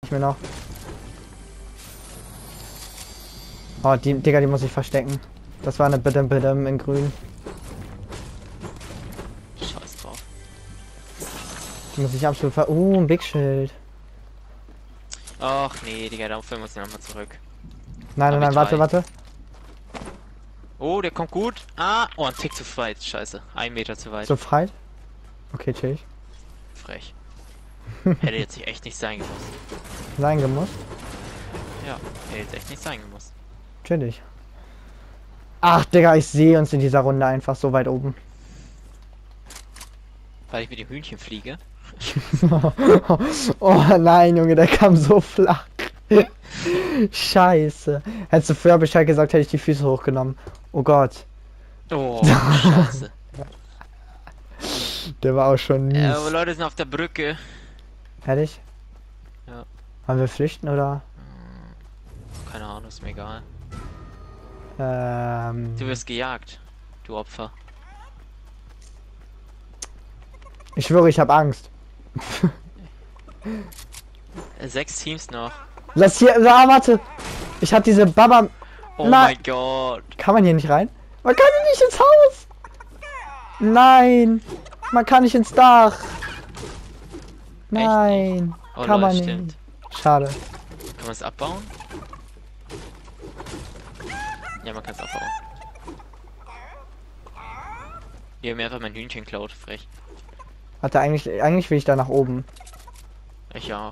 Ich mir noch. Oh, die, Digga, die muss ich verstecken. Das war eine Bitte in grün. Scheiß drauf. Die muss ich absolut ein Big Schild. Ach nee, Digga, dafür muss ich nochmal zurück. Nein, warte, warte. Oh, der kommt gut. Ah, oh, ein Tick zu weit. Scheiße. 1 Meter zu weit. So frei? Okay, chill ich. Frech. Hätte jetzt echt nicht sein gemusst. Sein gemusst? Ja, hätte jetzt echt nicht sein gemusst. Chillig. Ach, Digga, ich sehe uns in dieser Runde einfach so weit oben. Weil ich mit dem Hühnchen fliege. Oh nein, Junge, der kam so flach. Scheiße. Hättest du vorher Bescheid gesagt, hätte ich die Füße hochgenommen. Oh Gott. Oh, scheiße. Der war auch schon mies. Aber Leute sind auf der Brücke. Ehrlich? Ja. Wollen wir flüchten oder? Keine Ahnung, ist mir egal. Du Du wirst gejagt, du Opfer. Ich schwöre, ich habe Angst. 6 Teams noch. Lass hier, warte. Ich hab diese Baba. Oh Nein. mein Gott. Kann man hier nicht rein? Man kann hier nicht ins Haus. Nein. Man kann nicht ins Dach. Nein. Oh, Kann man stimmt. nicht. Schade. Kann man es abbauen? Ja, man kann es abbauen. Ihr habt mir einfach mein Hühnchen klaut, frech. Warte, eigentlich will ich da nach oben. Ich auch.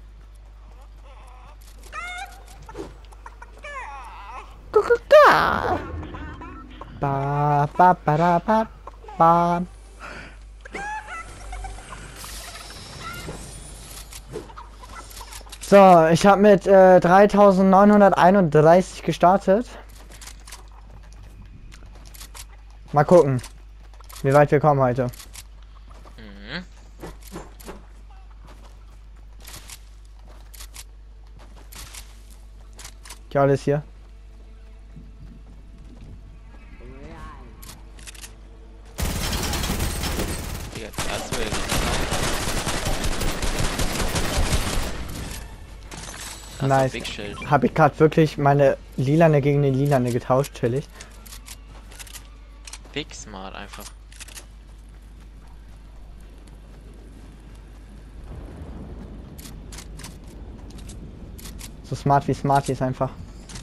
Ba, ba, ba, da, ba, ba. So, ich habe mit 3931 gestartet. Mal gucken, wie weit wir kommen heute. Mhm. Ja, alles hier. Digga, erst will ich. Nice. Big Schild. Habe ich gerade wirklich meine lilane gegen den lilane getauscht, chillig. Big Smart einfach. So smart wie Smarties einfach.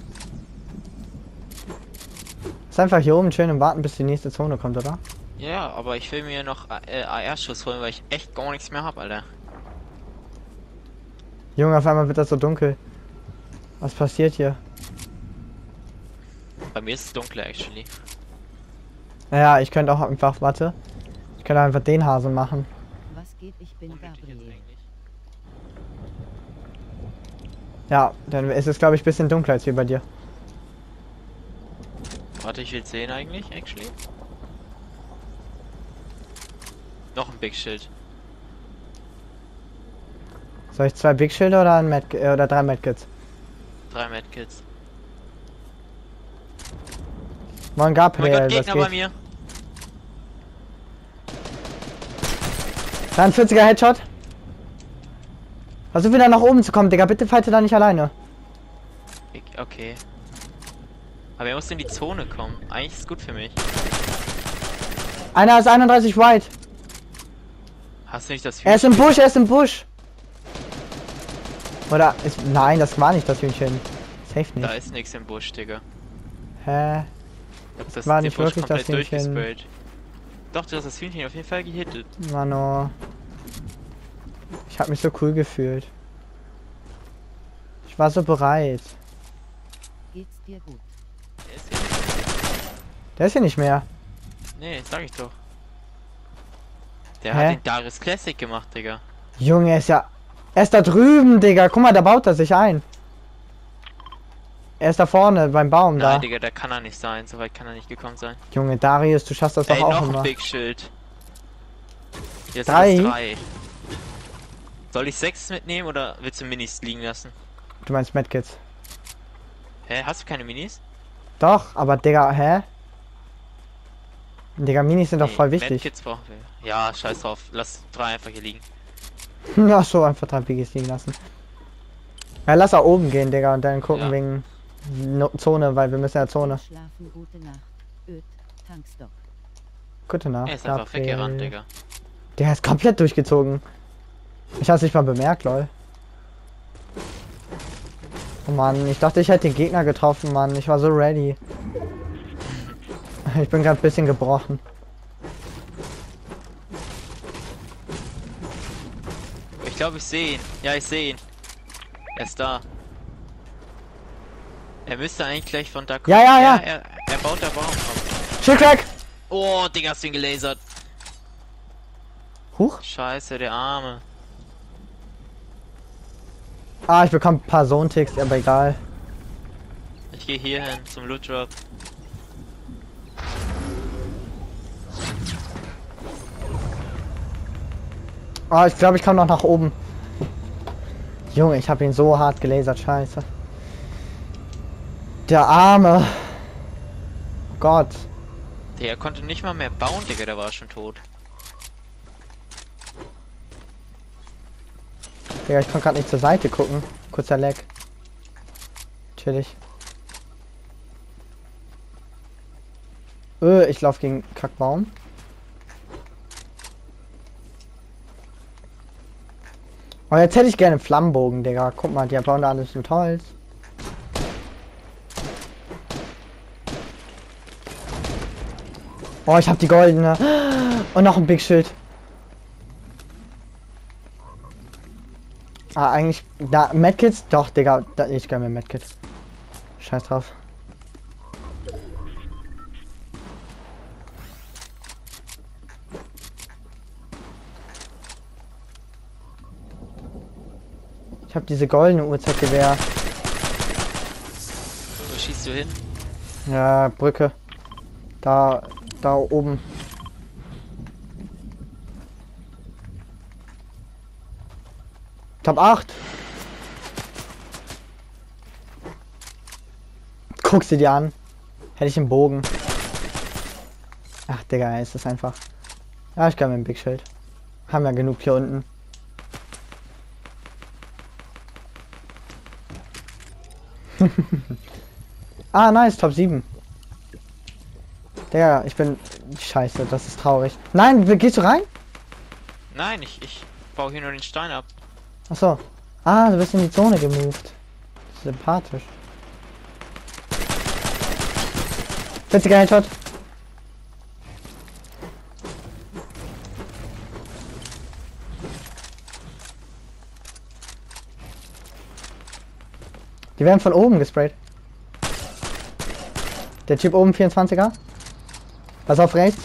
Ist einfach hier oben schön im Warten, bis die nächste Zone kommt, oder? Ja, aber ich will mir noch AR-Schuss holen, weil ich echt gar nichts mehr habe, Alter. Junge, auf einmal wird das so dunkel. Was passiert hier? Bei mir ist es dunkler, actually. Naja, ich könnte auch einfach, warte. Ich könnte einfach den Hasen machen. Was geht? Ich bin Gabriel. Ja, dann ist es, glaube ich, ein bisschen dunkler als hier bei dir. Warte, ich will sehen eigentlich, actually. Noch ein Big Schild. Soll ich 2 Big Schilder oder ein oder 3 Medkits? 3 Medkits. Moin Oh mein Gabriel, Gott, was Gegner bei geht? mir. 43er Headshot. Versuch wieder nach oben zu kommen, Digga. Bitte fighte da nicht alleine. Okay. Aber er muss in die Zone kommen. Eigentlich ist es gut für mich. Einer ist 31 white. Hast du nicht das Er ist im Busch, er ist im Busch. Oder ist. Nein, das war nicht das Hühnchen. Safe Da nicht. ist nichts im Busch, Digga. Hä? Das war der nicht Busch wirklich das komplett Hühnchen. durchgesprayt. Doch, du hast das Hühnchen auf jeden Fall gehittet. Mano. Ich hab mich so cool gefühlt. Ich war so bereit. Geht's dir gut? Der ist hier nicht. Der ist hier nicht mehr. Nee, sag ich doch. Der Hä? hat den Darius Classic gemacht, Digga. Junge, er ist ja. Er ist da drüben, Digga. Guck mal, da baut er sich ein. Er ist da vorne beim Baum da. Nein, Digga, der kann er nicht sein. So weit kann er nicht gekommen sein. Junge, Darius, du schaffst das doch Ey, auch noch ein immer. Big Schild. Jetzt 3? sind es 3. Soll ich 6 mitnehmen oder willst du Minis liegen lassen? Du meinst Medkits? Hä, hast du keine Minis? Doch, aber Digga, hä? Digga, Minis sind doch voll wichtig. Medkits brauchen wir. Ja, scheiß drauf. Lass 3 einfach hier liegen. Ach so, einfach 3 Biggies liegen lassen. Ja, lass da oben gehen, Digga, und dann gucken Ja. wegen Zone, weil wir müssen ja Zone. Schlafen, gute Nacht. Öd, Tankstock. Gute Nacht. Er ist einfach weggerannt, Digga. Der ist komplett durchgezogen. Ich hab's nicht mal bemerkt, lol. Oh Mann, ich dachte, ich hätte den Gegner getroffen, Mann. Ich war so ready. Ich bin gerade ein bisschen gebrochen. Ich glaube, ich sehe ihn. Ja, ich sehe ihn. Er ist da. Er müsste eigentlich gleich von da kommen. Ja. Er baut da Baum auf. Schickleck! Oh, Digga, hast du ihn gelasert. Huch. Scheiße, der Arme. Ah, ich bekomme ein paar Zone-Ticks, aber egal. Ich gehe hier hin zum Loot Drop. Ah, ich glaube, ich komme noch nach oben. Junge, ich habe ihn so hart gelasert, scheiße. Der Arme. Oh Gott. Der konnte nicht mal mehr bauen, Digga, der war schon tot. Digga, ich konnte gerade nicht zur Seite gucken. Kurzer Lag. Chillig. Ich laufe gegen Kackbaum. Oh, jetzt hätte ich gerne einen Flammenbogen, Digga. Guck mal, die bauen da alles mit Holz. Oh, ich habe die goldene. Und noch ein Big Schild. Ah, eigentlich. Da, Medkits? Doch, Digga. Da, ich gönn mir Medkit. Scheiß drauf. Ich habe diese goldene Uhrzeitgewehr. Wo schießt du hin? Ja, Brücke. Da oben. Top 8. Guck sie dir an. Hätte ich einen Bogen. Ach, Digga, ist das einfach. Ja, ich kann mit dem Big Schild. Haben ja genug hier unten. Ah, nice, Top 7. Digga, ich bin... Scheiße, das ist traurig. Nein, gehst du rein? Nein, ich baue hier nur den Stein ab. Achso. Ah, du bist in die Zone gemoved. Sympathisch. 40er Headshot. Die werden von oben gesprayt. Der Typ oben 24er. Pass auf rechts.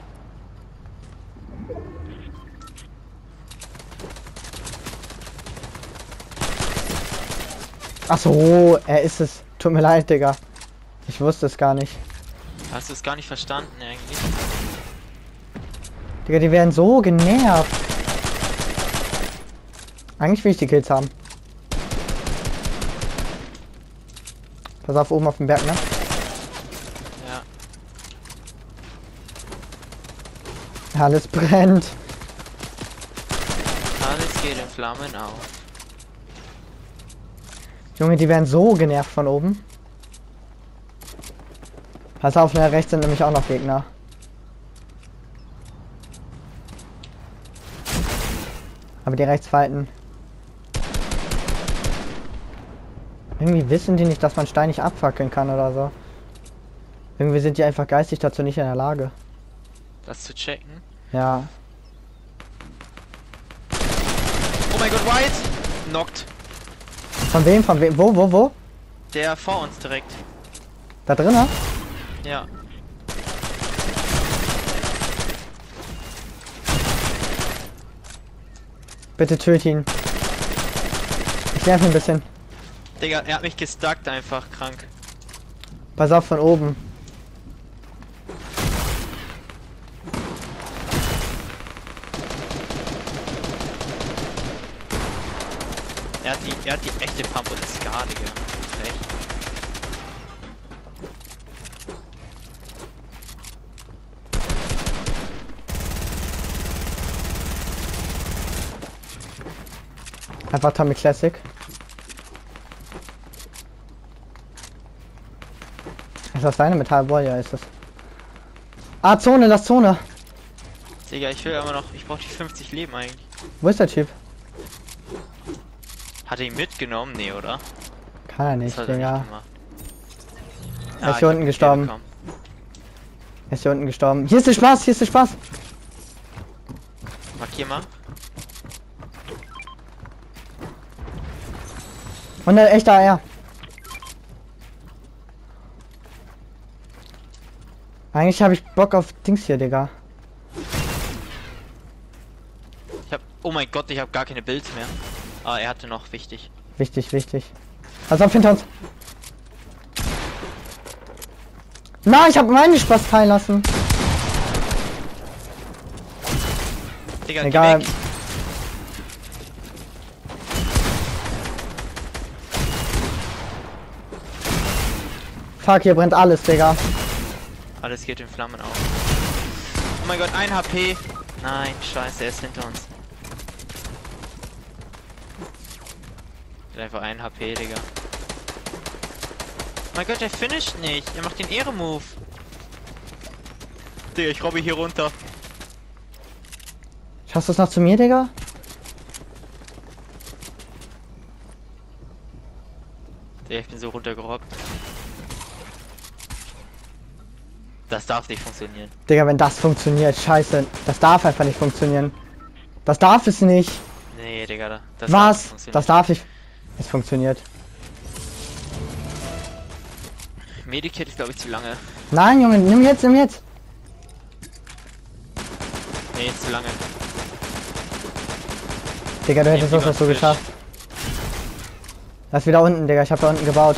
Ach so, er ist es. Tut mir leid, Digga. Ich wusste es gar nicht. Hast du es gar nicht verstanden eigentlich? Digga, die werden so genervt. Eigentlich will ich die Kills haben. Pass auf, oben auf dem Berg, ne? Ja. Alles brennt. Alles geht in Flammen auf. Junge, die werden so genervt von oben. Pass auf, ne, rechts sind nämlich auch noch Gegner. Aber die rechts fighten. Irgendwie wissen die nicht, dass man Stein nicht abfackeln kann oder so. Irgendwie sind die einfach geistig dazu nicht in der Lage. Das zu checken. Ja. Oh mein Gott, White! Knockt. Von wem? Von wem? Wo? Der vor uns direkt. Da drinnen? Ja. Bitte töte ihn. Ich nerv ihn ein bisschen. Digga, er hat mich gestuckt einfach, krank. Pass auf von oben. Er hat die echte Pump und Scar, Digga. Recht. Einfach Tommy Classic. Ist das deine Metallball? Ja, ist das. Ah, Zone, lass Zone. Digga, ich will aber noch. Ich brauche die 50 Leben eigentlich. Wo ist der Typ? Hat er ihn mitgenommen? Nee, oder? Kann er nicht, Das hat er Digga. nicht gemacht. Er ist ich hier hab unten den gestorben. bekommen. Er ist hier unten gestorben. Hier ist der Spaß, hier ist der Spaß. Markier mal. Und ein echter AR. Eigentlich habe ich Bock auf Dings hier, Digga. Ich hab. Oh mein Gott, ich habe gar keine Builds mehr. Ah, er hatte noch wichtig. Wichtig, wichtig. Pass auf, hinter uns. Nein, ich habe meine Spaß fallen lassen. Digga, Egal. geh weg. Fuck, hier brennt alles, Digga. Alles geht in Flammen auf. Oh mein Gott, 1 HP. Nein, scheiße, er ist hinter uns. Er hat einfach 1 HP, Digga. Oh mein Gott, der finisht nicht. Er macht den Ehre-Move. Digga, ich robbe hier runter. Schaffst du es noch zu mir, Digga? Digga, ich bin so runtergerobbt. Das darf nicht funktionieren. Digga, wenn das funktioniert, scheiße. Das darf einfach nicht funktionieren. Das darf es nicht. Nee, Digga, das darf nicht Was? funktionieren. Das darf nicht. Es funktioniert. Medikit ist, glaube ich, zu lange. Nein, Junge, nimm jetzt, nimm jetzt. Nee, ist zu lange. Digga, du hättest Nehmen das die so mal geschafft. Lass wieder unten, Digga. Ich hab da unten gebaut.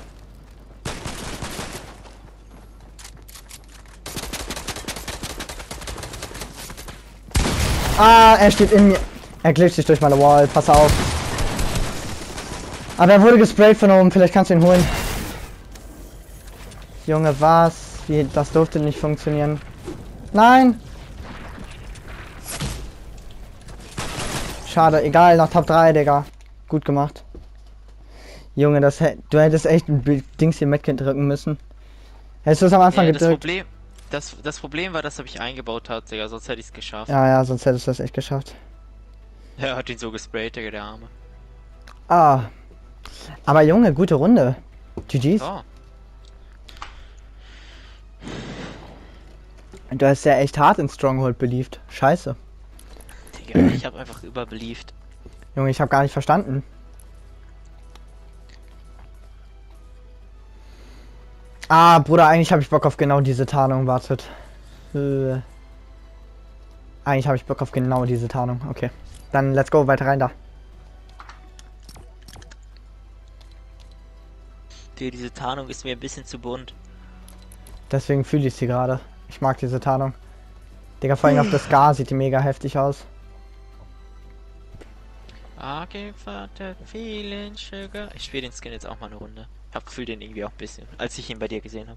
Ah, er steht in mir. Er glitscht sich durch meine Wall. Pass auf. Aber er wurde gesprayt von oben. Vielleicht kannst du ihn holen. Junge, was? Wie? Das durfte nicht funktionieren. Nein! Schade, egal, noch Top 3, Digga. Gut gemacht. Junge, du hättest echt ein Dings hier drücken müssen. Hättest du es am Anfang Ja, gedrückt? das Problem war, das habe ich eingebaut hat, Digga, sonst hätte ich es geschafft. Ja, ja, sonst hättest du das echt geschafft. Er hat ihn so gesprayt, Digga, der Arme. Ah. Aber Junge, gute Runde. GG's. Oh. Du hast ja echt hart in Stronghold beliebt. Scheiße. Digga, ich habe einfach überbelieft. Junge, ich habe gar nicht verstanden. Ah, Bruder, eigentlich habe ich Bock auf genau diese Tarnung. Wartet. Eigentlich habe ich Bock auf genau diese Tarnung. Okay. Dann let's go, weiter rein da. Digga, diese Tarnung ist mir ein bisschen zu bunt. Deswegen fühle ich sie gerade. Ich mag diese Tarnung. Digga, vor allem auf das Scar sieht die mega heftig aus. Okay, Vater, feeling sugar. Ich spiele den Skin jetzt auch mal eine Runde. Hab gefühlt den irgendwie auch ein bisschen, als ich ihn bei dir gesehen habe.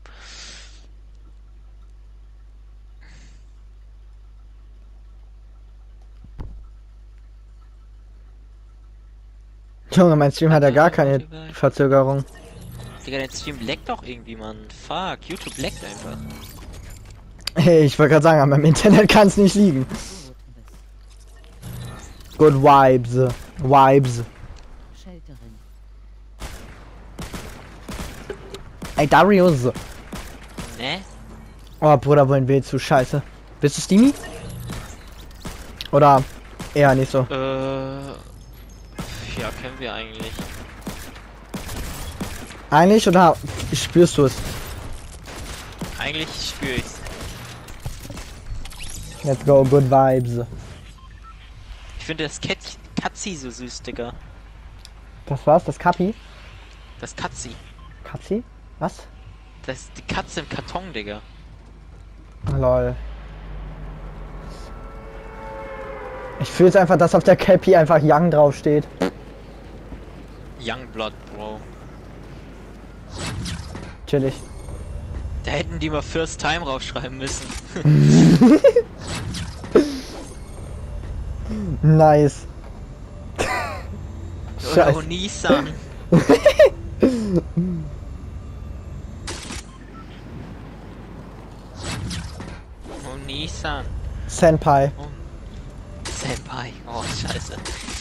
Junge, mein Stream hat ja gar keine Verzögerung. Digga, dein Stream leckt doch irgendwie, Mann. Fuck, YouTube leckt einfach. Hey, ich wollte gerade sagen, an meinem Internet kann es nicht liegen. Good Vibes. Vibes. Shelterin. Ey, Darius. Ne? Oh, Bruder, wohin willst du? Scheiße. Bist du Steamy? Oder eher nicht so? Ja, kennen wir eigentlich. Eigentlich oder spürst du es? Eigentlich spüre ich's. Let's go, good vibes. Ich finde das Katzi so süß, Digga. Das war's, das Kapi? Das Katzi. Katzi? Was? Das ist die Katze im Karton, Digga. Lol. Ich fühle jetzt einfach, dass auf der Cappy einfach Young draufsteht. Youngblood, Bro. Chillig. Da hätten die mal First Time raufschreiben müssen. Nice. Oder Scheiße. Onisan. San. Senpai. Oh. Senpai. Oh, scheiße.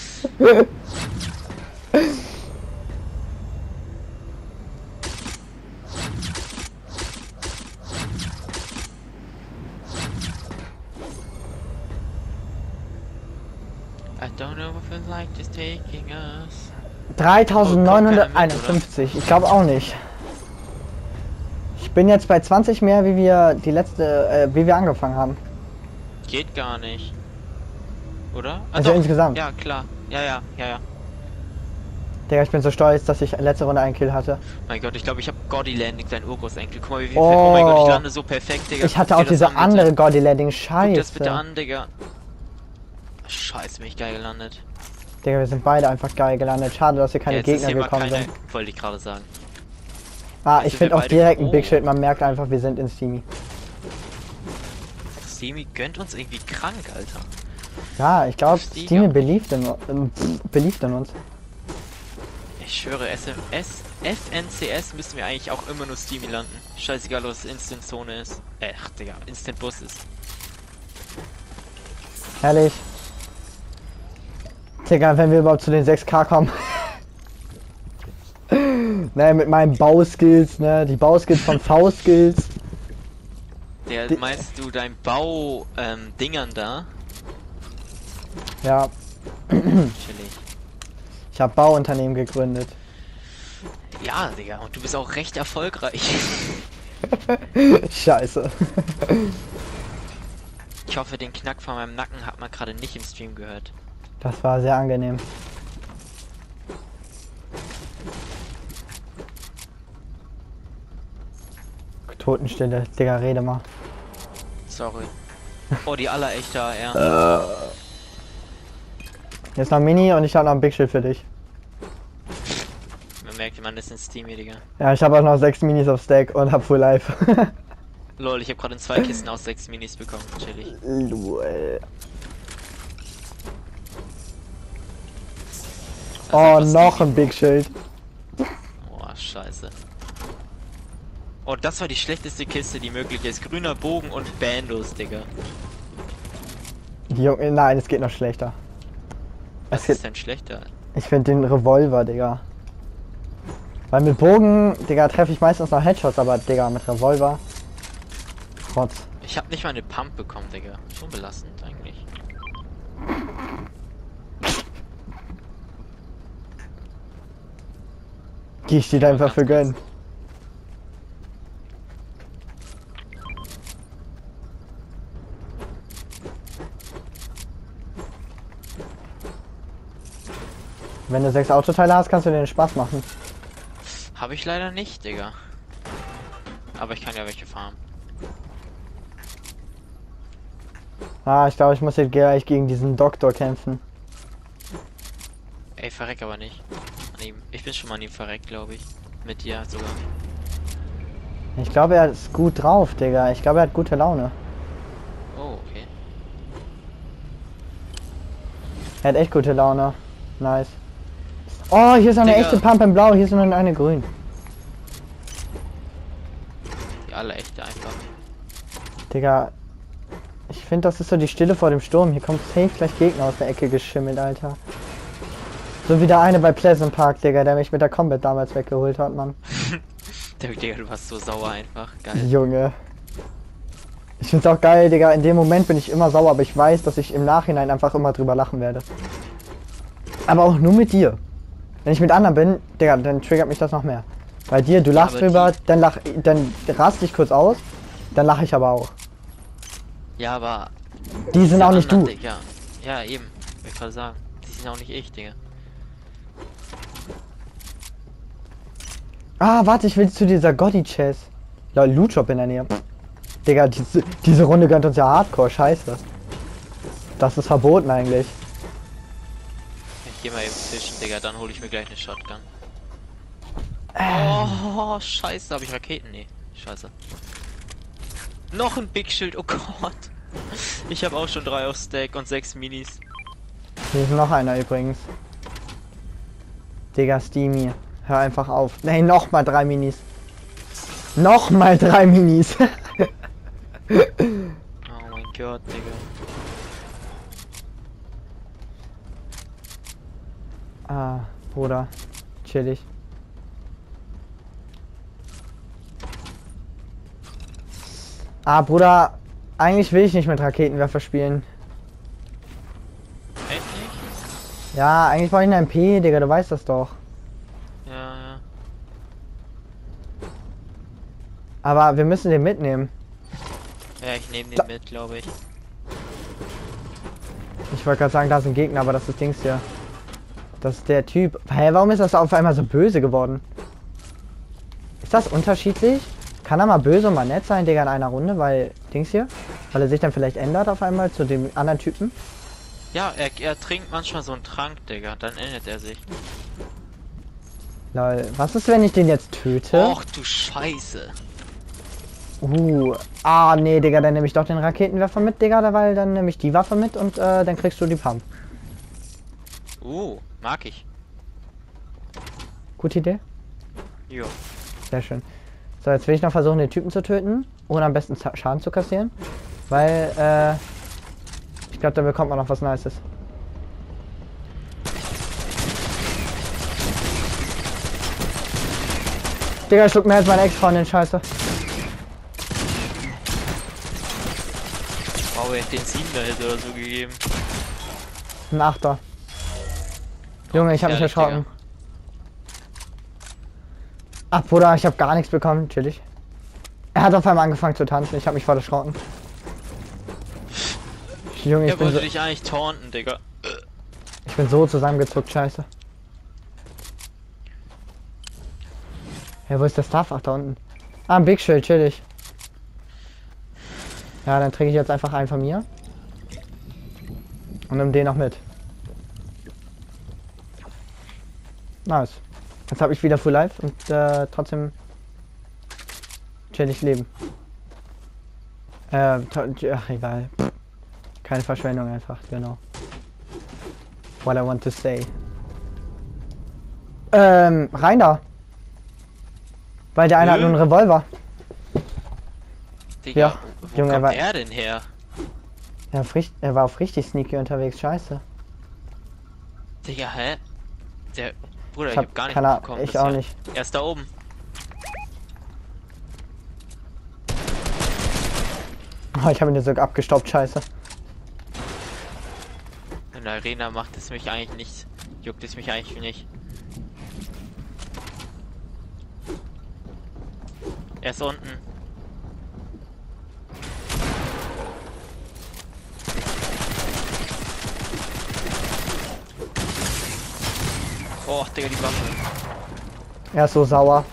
I don't know if the light is taking us. 3951. Ich glaube auch nicht. Ich bin jetzt bei 20 mehr, wie wir die letzte, wie wir angefangen haben. Geht gar nicht. Oder? Also doch. insgesamt. Ja, klar. Ja. Digga, ich bin so stolz, dass ich letzte Runde einen Kill hatte. Mein Gott, ich glaube, ich habe Gordy Landing, dein Urgroßenkel. Guck mal, wie viel. Oh. Oh mein Gott, ich lande so perfekt, Digga. Ich hatte Guck auch dir das diese an, bitte. andere Gordy Landing. Guck Scheiße. das bitte an, Digga. Scheiße, bin ich geil gelandet. Digga, wir sind beide einfach geil gelandet. Schade, dass hier keine Jetzt ist Gegner hier mal gekommen keine, sind. wollte ich gerade sagen. Ah, Jetzt ich sind finde wir auch beide direkt ein froh. Big Shield. Man merkt einfach, wir sind in Steamy. Steamy gönnt uns irgendwie krank, Alter. Ja, ich glaube, Steamy. Steamy beliebt in uns. Ich schwöre, FNCS müssen wir eigentlich auch immer nur Steamy landen. Scheißegal, was Instant Zone ist. Ach, Digga, Instant Bus ist. Herrlich. Digga, wenn wir überhaupt zu den 6K kommen. Ne, mit meinen Bauskills, ne? Die Bauskills von V-Skills. Meinst du dein Bau, Dingern da? Ja, Chillig. ich habe Bauunternehmen gegründet. Ja, Digga, und du bist auch recht erfolgreich. Scheiße. Ich hoffe, den Knack von meinem Nacken hat man gerade nicht im Stream gehört. Das war sehr angenehm. Totenstille, Digga, rede mal. Sorry. Oh, die allerechte AR. Jetzt noch Mini und ich habe noch ein Big Shield für dich. Man merkt, man ist in Steam hier, Digga. Ja, ich habe auch noch 6 Minis auf Stack und hab Full Life. Lol, ich habe gerade in 2 Kisten aus 6 Minis bekommen. Chillig. Lol. Das ist Oh, einfach noch Steamy. ein Big Shield. Oh, scheiße. Oh, das war die schlechteste Kiste, die möglich ist. Grüner Bogen und Bandos, Digga. Junge, nein, es geht noch schlechter. Was ist denn schlechter? Ich finde den Revolver, Digga. Weil mit Bogen, Digga, treffe ich meistens noch Headshots, aber Digga, mit Revolver. Trotz. Ich habe nicht mal eine Pump bekommen, Digga. Schon belastend eigentlich. Die steht einfach für gönnen. Wenn du 6 Autoteile hast, kannst du dir den Spaß machen. Habe ich leider nicht, Digga. Aber ich kann ja welche farmen. Ah, ich glaube, ich muss jetzt gleich gegen diesen Doktor kämpfen. Ey, verreck aber nicht. An ihm. Ich bin schon mal an ihm verreckt, glaube ich. Mit dir sogar. Ich glaube, er ist gut drauf, Digga. Ich glaube, er hat gute Laune. Oh, okay. Er hat echt gute Laune. Nice. Oh, hier ist noch eine Digga. echte Pump in Blau, hier ist noch eine grün. Die alle echte einfach. Digga, ich finde, das ist so die Stille vor dem Sturm. Hier kommt safe gleich Gegner aus der Ecke geschimmelt, Alter. So wie der eine bei Pleasant Park, Digga, der mich mit der Combat damals weggeholt hat, Mann. Digga, du warst so sauer einfach. Geil. Junge. Ich find's auch geil, Digga. In dem Moment bin ich immer sauer, aber ich weiß, dass ich im Nachhinein einfach immer drüber lachen werde. Aber auch nur mit dir. Wenn ich mit anderen bin, Digga, dann triggert mich das noch mehr. Bei dir, du lachst aber drüber, dann rast dich kurz aus, dann lache ich aber auch. Ja, aber... Die sind diese auch nicht du. anderen, Digga. Ja, eben. Will ich gerade sagen. Die sind auch nicht ich, Digga. Ah, warte, ich will zu dieser Gotti-Chess. Ja, Loot-Shop in der Nähe. Digga, diese Runde gönnt uns ja Hardcore, scheiße. Das ist verboten eigentlich. Ich geh mal eben fischen, Digga, dann hole ich mir gleich eine Shotgun. Oh, scheiße, habe ich Raketen? Nee, scheiße. Noch ein Big Shield, oh Gott. Ich habe auch schon 3 auf Stack und 6 Minis. Hier ist noch einer übrigens. Digga, Steamy. Hör einfach auf. Nein, nochmal 3 Minis. Nochmal 3 Minis. Oh mein Gott, Digga. Ah, Bruder. Chillig. Ah, Bruder. Eigentlich will ich nicht mit Raketenwerfer spielen. Echt nicht? Ja, eigentlich brauche ich eine MP, Digga, du weißt das doch. Ja, ja. Aber wir müssen den mitnehmen. Ja, ich nehme den mit, glaube ich. Ich wollte gerade sagen, da ist ein Gegner, aber das ist Dings hier. Das ist der Typ. Hä, warum ist das auf einmal so böse geworden? Ist das unterschiedlich? Kann er mal böse und mal nett sein, Digga, in einer Runde, weil Dings hier? Weil er sich dann vielleicht ändert auf einmal zu dem anderen Typen? Ja, er trinkt manchmal so einen Trank, Digga, dann ändert er sich. Lol, was ist, wenn ich den jetzt töte? Och du Scheiße. Nee, Digga, dann nehme ich doch den Raketenwerfer mit, Digga, weil dann nehme ich die Waffe mit und dann kriegst du die Pump. Mag ich. Gute Idee? Jo. Sehr schön. So, jetzt will ich noch versuchen, den Typen zu töten, ohne am besten Schaden zu kassieren. Weil, ich glaube, da bekommt man noch was Nices. Digga, schluckt mir jetzt meine Ex-Freundin, scheiße. Wow, er hat den 7er Hit oder so gegeben. Ein Achter. Junge, ich habe mich Ehrlich, erschrocken. Digga. Ach, Bruder, ich habe gar nichts bekommen, chillig. Er hat auf einmal angefangen zu tanzen, ich habe mich voll erschrocken. Junge, Er wollte dich eigentlich taunten, Digga. ich bin so zusammengezuckt, scheiße. Ja, wo ist der Stuff? Ach, da unten. Ah, ein Big Shield, chillig. Ja, dann trinke ich jetzt einfach einen von mir. Und nimm den noch mit. Nice. Jetzt habe ich wieder Full Life und trotzdem chillig leben. Ach, egal. Keine Verschwendung einfach, genau. What I want to say. Rein da. Weil der eine hat nur einen Revolver. Digga, Ja, wo Junge, kommt aber- er denn her? Er war auf richtig sneaky unterwegs, scheiße. Digga, hä? Der Bruder, ich Ich hab hab gar nicht keine Ahnung, mitbekommen. ich bisher. auch nicht. Er ist da oben. Oh, ich habe ihn jetzt sogar abgestoppt, scheiße. In der Arena macht es mich eigentlich nicht. Juckt es mich eigentlich nicht. Er ist unten. Oh, Digga, die Waffe. Er ist so sauer.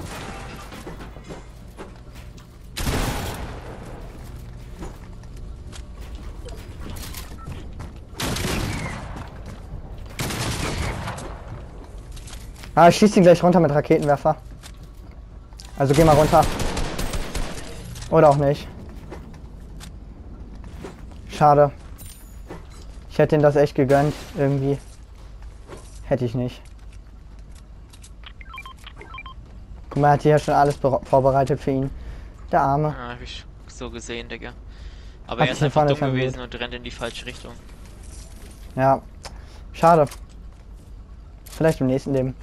Ah, ich schieß ihn gleich runter mit Raketenwerfer. Also geh mal runter. Oder auch nicht. Schade. Ich hätte ihm das echt gegönnt, irgendwie. Hätte ich nicht. Guck mal, er hat hier schon alles vorbereitet für ihn. Der Arme. Ah, hab ich so gesehen, Digga. Aber Hat er ist sich einfach vorne dumm verwirrt. gewesen und rennt in die falsche Richtung. Ja. Schade. Vielleicht im nächsten Leben.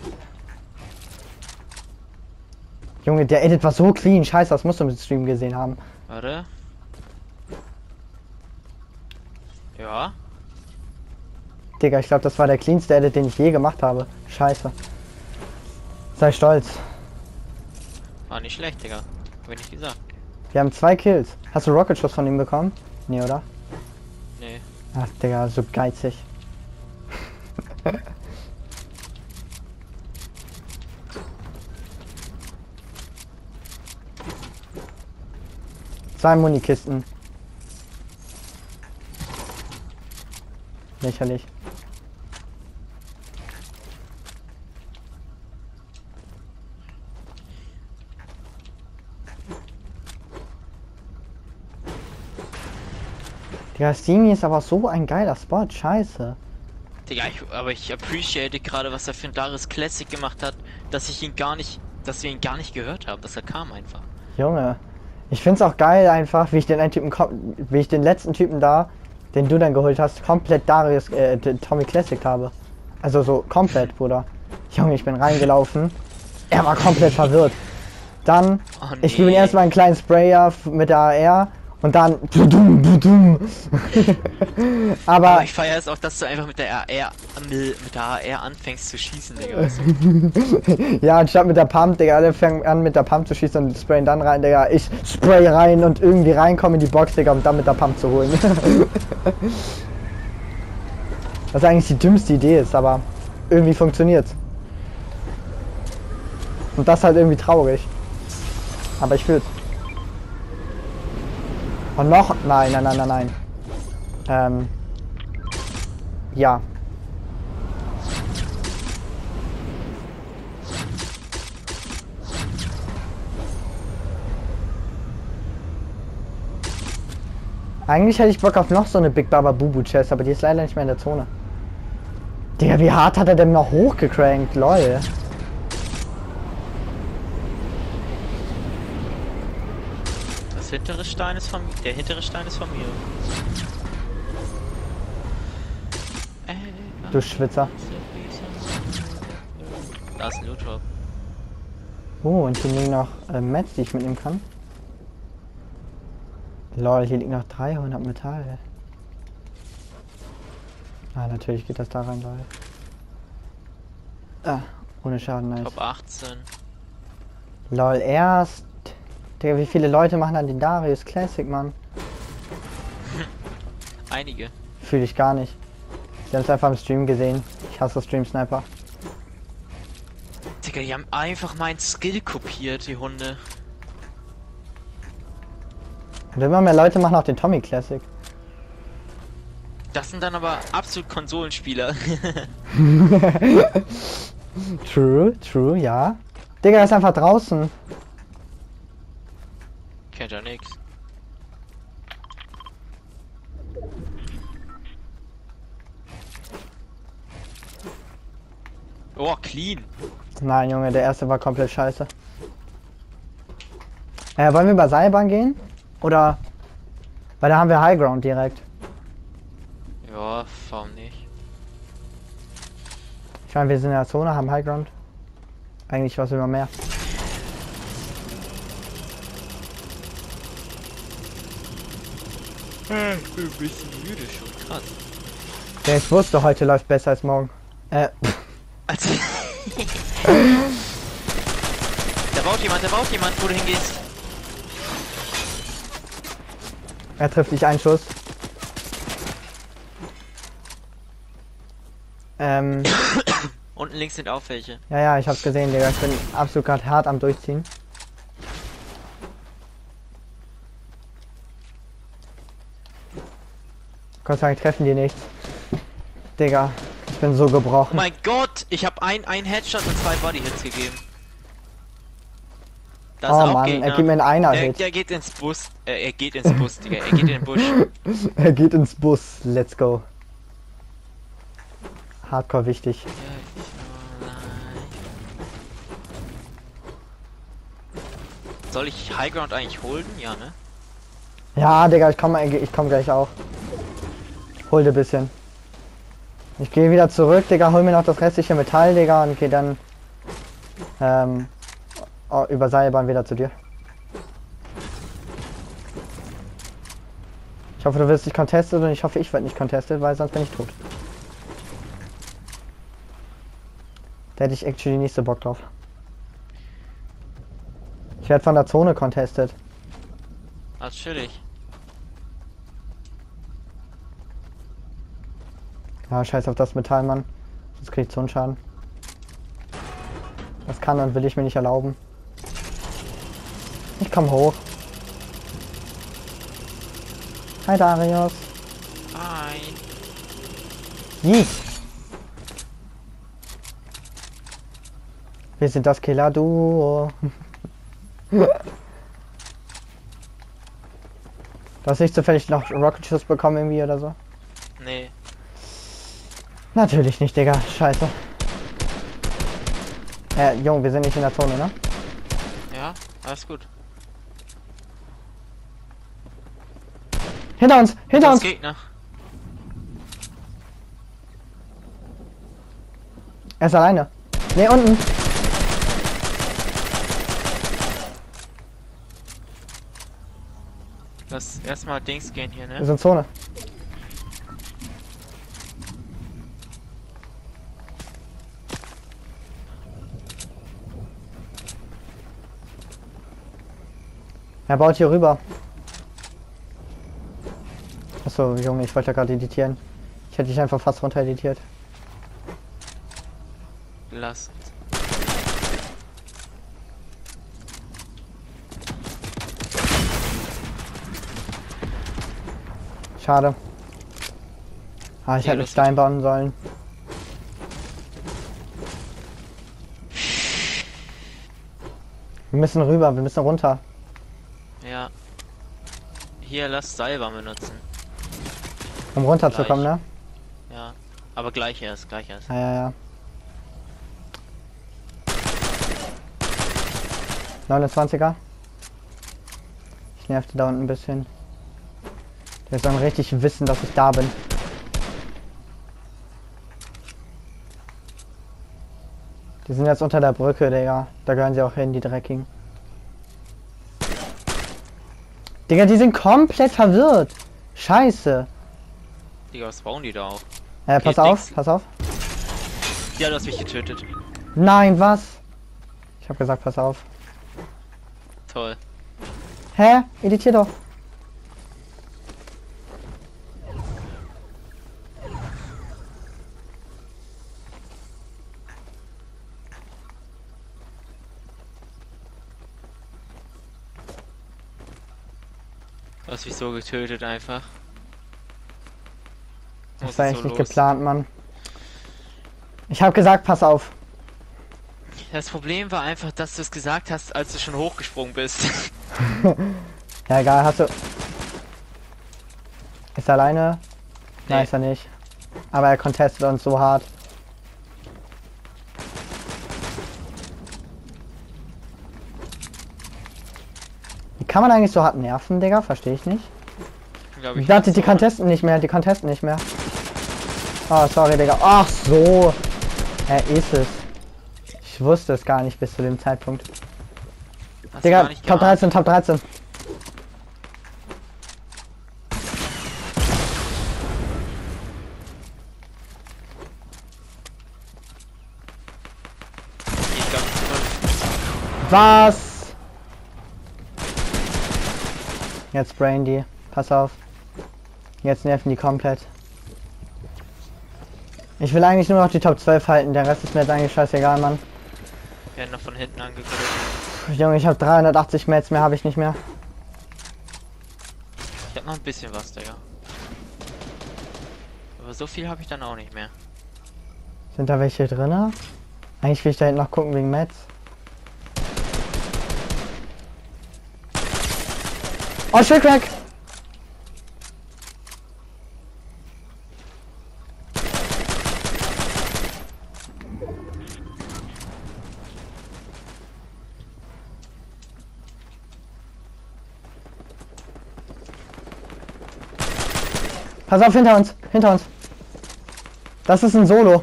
Junge, der Edit war so clean. Scheiße, das musst du im Stream gesehen haben. Warte. Ja. Digga, ich glaube, das war der cleanste Edit, den ich je gemacht habe. Scheiße. Sei stolz. War nicht schlecht, Digga. Hab ich nicht gesagt. Wir haben 2 Kills. Hast du Rocket Schuss von ihm bekommen? Nee, oder? Nee. Ach, Digga, so geizig. Zwei Munikisten. Lächerlich. Digga, Steamy ist aber so ein geiler Spot, scheiße. Digga, aber ich appreciate gerade, was er für ein Darius Classic gemacht hat, dass wir ihn gar nicht gehört haben, dass er kam einfach. Junge, Ich find's auch geil einfach, wie ich den einen Typen, wie ich den letzten Typen da, den du dann geholt hast, komplett Darius, Tommy Classic habe. Also so komplett, Bruder. Junge, ich bin reingelaufen. Er war komplett verwirrt. Dann, Oh, ich gebe ihm nee. erstmal einen kleinen Sprayer mit der AR und dann budum, budum. Aber Aber ich feiere es auch, dass du einfach mit der AR anfängst zu schießen, Digga. Weißt du? ja, anstatt mit der Pump, Digga, alle fangen an mit der Pump zu schießen und sprayen dann rein, Digga. Ich spray rein und irgendwie reinkomme in die Box, Digga, um dann mit der Pump zu holen. Was eigentlich die dümmste Idee ist, aber irgendwie funktioniert's. Und das halt irgendwie traurig. Aber ich fühl's. Und noch? Nein, nein, nein, nein, nein. Ja. Eigentlich hätte ich Bock auf noch so eine Big Baba Bubu Chest, aber die ist leider nicht mehr in der Zone. Digga, wie hart hat er denn noch hochgecrankt, lol. Das hintere Stein ist von mir. Der hintere Stein ist von mir. Du Schwitzer. Da ist ein Loot Drop. Oh, und hier liegen noch Mets, die ich mitnehmen kann. Lol, hier liegt noch 300 Metall. Ah, natürlich geht das da rein, lol. Ah, ohne Schaden, nice. Top 18. Lol, erst. Digga, wie viele Leute machen dann den Darius Classic, Mann? Einige. Fühle ich gar nicht. Sie haben es einfach im Stream gesehen. Ich hasse Stream Sniper. Digga, die haben einfach meinen Skill kopiert, die Hunde. Und immer mehr Leute machen auch den Tommy Classic. Das sind dann aber absolut Konsolenspieler. True, ja. Digga, er ist einfach draußen. Kennt ja nix. Oh, clean. Nein, Junge, der erste war komplett scheiße. Wollen wir über Seilbahn gehen? Oder? Weil da haben wir High Ground direkt. Ja, warum nicht? Ich meine, wir sind in der Zone, haben High Ground. Eigentlich was immer mehr. Ich bin ein bisschen müde schon, krass. Ja, ich wusste, heute läuft besser als morgen. Also da baut jemand, wo du hingehst. Er trifft dich einen Schuss. Unten links sind auch welche. Ja, ich hab's gesehen, Digga. Ich bin absolut gerade hart am Durchziehen. Gott sei Dank treffen die nichts. Digga, ich bin so Oh gebrochen. mein Gott, ich habe ein Headshot und 2 Bodyhits gegeben. Das Oh ist auch Mann, Gegner. er gibt mir einen Einer-Hit. Der geht ins Bus. Er geht ins Bus, Digga. Er geht in den Busch. Er geht ins Bus. Let's go. Hardcore wichtig. Soll ich Highground eigentlich holen? Ja, ne? Ja, Digga, ich komm gleich auch. Hol dir ein bisschen. Ich gehe wieder zurück, Digga, hol mir noch das restliche Metall, Digga, und gehe dann über Seilbahn wieder zu dir. Ich hoffe, du wirst nicht contested und ich hoffe, ich werde nicht contested, weil sonst bin ich tot. Da hätte ich actually nicht so Bock drauf. Ich werde von der Zone contested. Natürlich. Ja, scheiß auf das Metall, Mann. Sonst krieg ich Zonenschaden. Das kann und will ich mir nicht erlauben. Ich komm hoch. Hi Darius. Hi. Yeet. Wir sind das Killer-Duo. Du hast nicht zufällig noch Rocket-Schuss bekommen irgendwie oder so? Nee. Natürlich nicht, Digga. Scheiße. Junge, wir sind nicht in der Zone, ne? Ja, alles gut. Hinter uns! Hinter uns! Gegner. Er ist alleine. Ne, unten. Lass erstmal Dings gehen hier, Wir ne? sind Zone. Er baut hier rüber. Achso, Junge, ich wollte ja gerade editieren. Ich hätte dich einfach fast runter editiert. Lass. Schade. Ah, ich Ja, hätte einen das Stein bauen sollen. Wir müssen rüber, wir müssen runter. Ja. Hier, lass Seilbahn benutzen. Um runterzukommen, ne? Ja. Aber gleich erst, gleich erst. Ja, ja, ja. 29er. Ich nerv die da unten ein bisschen. Der soll richtig wissen, dass ich da bin. Die sind jetzt unter der Brücke, Digga. Da gehören sie auch hin, die Dreckigen. Digga, die sind komplett verwirrt. Scheiße. Digga, was bauen die da auch? Pass Okay, auf, nix. pass auf. Ja, du hast mich getötet. Nein, was? Ich hab gesagt, pass auf. Toll. Hä? Editier doch. Du hast mich so getötet einfach. Das Was war ist echt so nicht los? geplant, Mann. Ich hab gesagt, pass auf. Das Problem war einfach, dass du es gesagt hast, als du schon hochgesprungen bist. Ja, egal, hast du... Ist er alleine? Nee. Nein, ist er nicht. Aber er contestet uns so hart. Wie kann man eigentlich so hart nerven, Digga? Verstehe ich nicht. Glaub Ich dachte, die contesten nicht mehr, die contesten nicht mehr. Oh, sorry, Digga. Ach so. Er ist es. Ich wusste es gar nicht bis zu dem Zeitpunkt. Hast du Digga, gar nicht Top geahnt. 13, Top 13. Ich glaub, Was? Jetzt sprayen die. Pass auf. Jetzt nerven die komplett. Ich will eigentlich nur noch die Top 12 halten. Der Rest ist mir jetzt eigentlich scheißegal, Mann. wir werden noch von hinten angegriffen. Junge, ich habe 380 Mets, mehr habe ich nicht mehr. Ich hab noch ein bisschen was, Digga. Aber so viel habe ich dann auch nicht mehr. Sind da welche drin? Eigentlich will ich da hinten noch gucken wegen Mets. Oh, Shipwreck! Pass auf, hinter uns, hinter uns. Das ist ein Solo.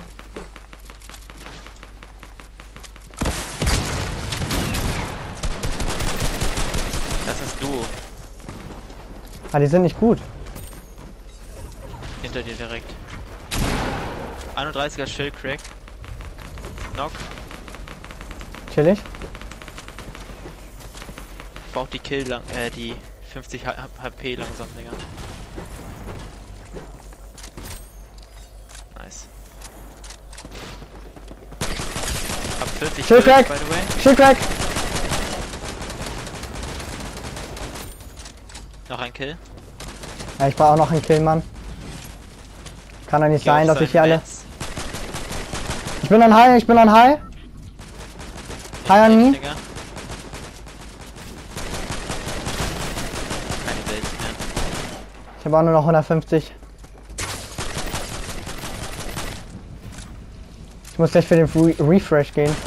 Das ist Duo. Ah, die sind nicht gut. Hinter dir direkt. 31er Shield Crack. Knock. Chillig. Braucht die Kill lang, die 50 HP langsam, Digga. Nice. Hab 40 Shield Kills, Crack! by the way. Shipwreck! Noch ein Kill. Ja, ich brauche auch noch einen Kill, Mann. Kann doch nicht Geh sein, auf dass ich seinen hier alle... Mets. Ich bin on high, ich bin on high. High on me. Digga. Keine Welt mehr. Ich habe auch nur noch 150. Ich muss gleich für den Refresh gehen.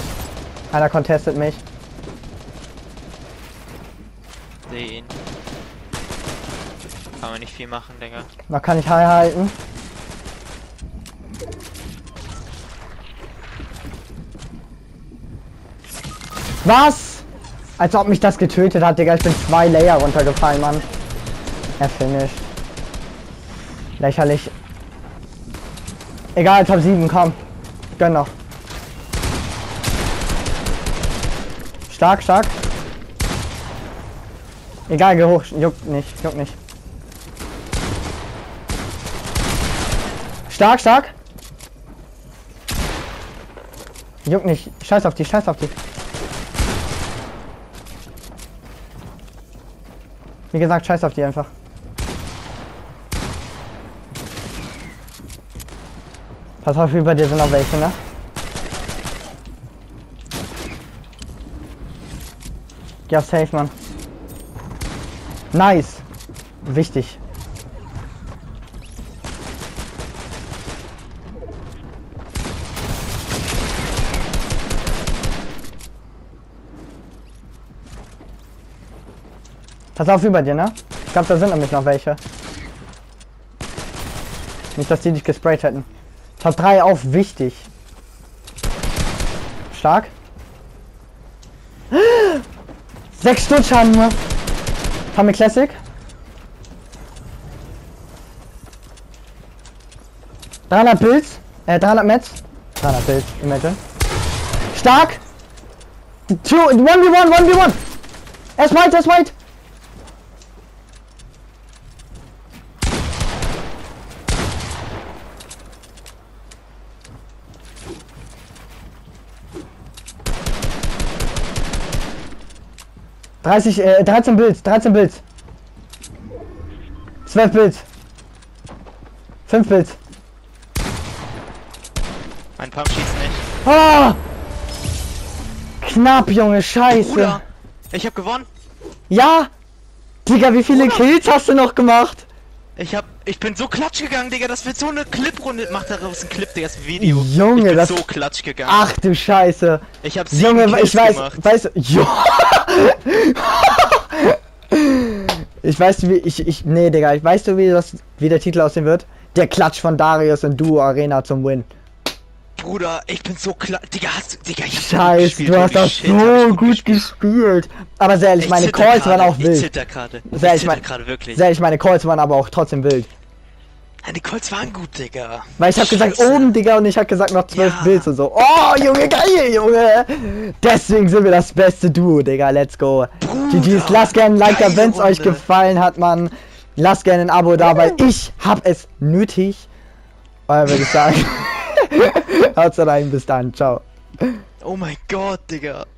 Einer contestet mich. Seh ihn. Kann man nicht viel machen, Digga. Da kann ich High halten. Was? Als ob mich das getötet hat, Digga. Ich bin 2 Layer runtergefallen, Mann. Er finisht. Lächerlich. Egal, Top 7, komm. Gönn noch. Stark, stark. Egal, geh hoch. Juckt nicht, juckt nicht. Stark, stark. Juckt nicht. Scheiß auf die, scheiß auf die. Wie gesagt, scheiß auf die einfach. Pass auf, über dir sind noch welche, ne? Geh auf Safe, Mann. Nice. Wichtig. Pass auf über dir, ne? Ich glaube, da sind nämlich noch welche. Nicht, dass die dich gesprayt hätten. Top 3 auf, wichtig. Stark. 6 Stutzschaden nur. Haben wir Classic. $300 Pilz. 300 Metz. 300 Pilz, imagine. Stark. 1v1. Er ist white. – 13 Builds. 12 Builds. 5 Builds. Mein Pump schießt nicht. Ah! Knapp, Junge, scheiße. Bruder, ich hab gewonnen. Ja! Digga, wie viele Kills hast du noch gemacht? Ich bin so klatsch gegangen, Digga, das wird so eine Clip-Runde. Macht daraus ein Clip, Digga, das Video. Junge, ich bin das... so klatsch gegangen. Ach du Scheiße. Ich hab 7 Junge, Kills ich weiß, gemacht. weißt du... Jo. Ich weiß, nee, Digga, weißt du, wie der Titel aussehen wird? Der Klatsch von Darius in Duo Arena zum Win. Bruder, ich bin so klatsch... Digga, ich hab Scheiße, du hast das so gut gespielt. Aber sehr ehrlich, meine Calls waren auch wild. Ich zitter gerade. Sehr Ich zitter gerade wirklich. Sehr ehrlich, meine Calls waren aber auch trotzdem wild. Ja, die Calls waren gut, Digga. Weil ich hab gesagt Scheiße. oben, Digga, und ich hab gesagt noch 12 Ja. Builds und so. Oh, Junge, geil, Junge. Deswegen sind wir das beste Duo, Digga. Let's go. GG's, lasst gerne ein Like da, geile wenn's euch Runde. gefallen hat, Mann. Lasst gerne ein Abo da, weil ich hab es nötig. Würde ich sagen. Haut's rein, bis dann. Ciao. Oh mein Gott, Digga.